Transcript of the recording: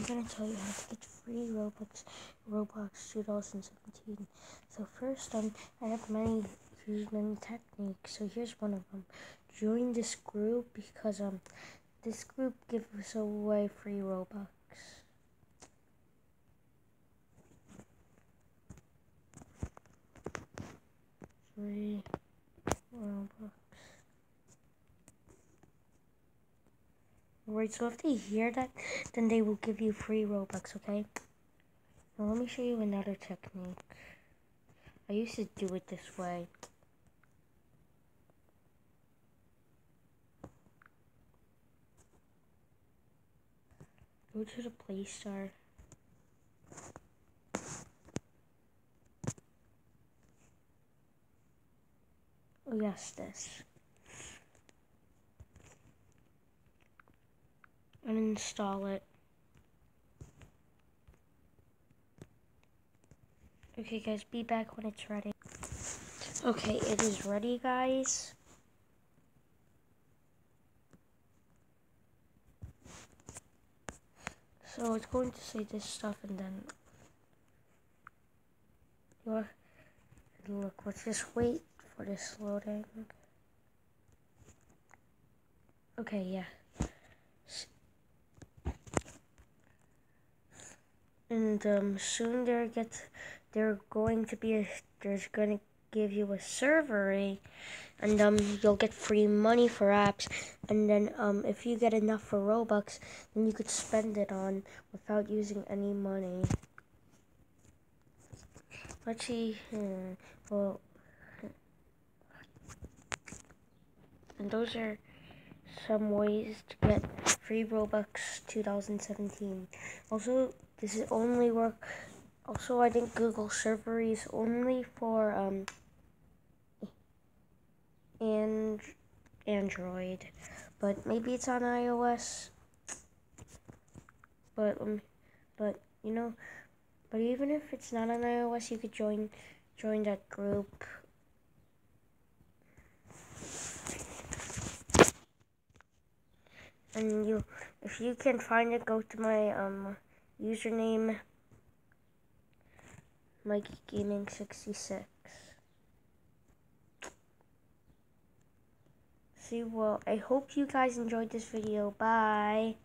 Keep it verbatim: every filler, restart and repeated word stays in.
I'm gonna tell you how to get free Robux, Roblox twenty seventeen. So first, um, I have many, here's many techniques. So here's one of them. Join this group because um, this group gives away free Robux. Free Robux. Alright, so if they hear that, then they will give you free Robux, okay? Now let me show you another technique. I used to do it this way. Go to the Play Store. Oh yes, this. And install it. Okay guys, be back when it's ready. Okay, it is ready guys. So it's going to say this stuff and then your look, let's just wait for this loading. Okay, yeah. And um, soon there gets, they're going to be a, there's going to give you a server, and um, you'll get free money for apps. And then um, if you get enough for Robux, then you could spend it on without using any money. Let's see. Hmm, well, and those are some ways to get free Robux twenty seventeen. Also, this is only work. Also, I think Google server is only for um and Android, but maybe it's on iOS. But um, but you know, but even if it's not on iOS, you could join join that group. And you, if you can find it, go to my um username, Mikey Gaming sixty-six. See, well, I hope you guys enjoyed this video. Bye.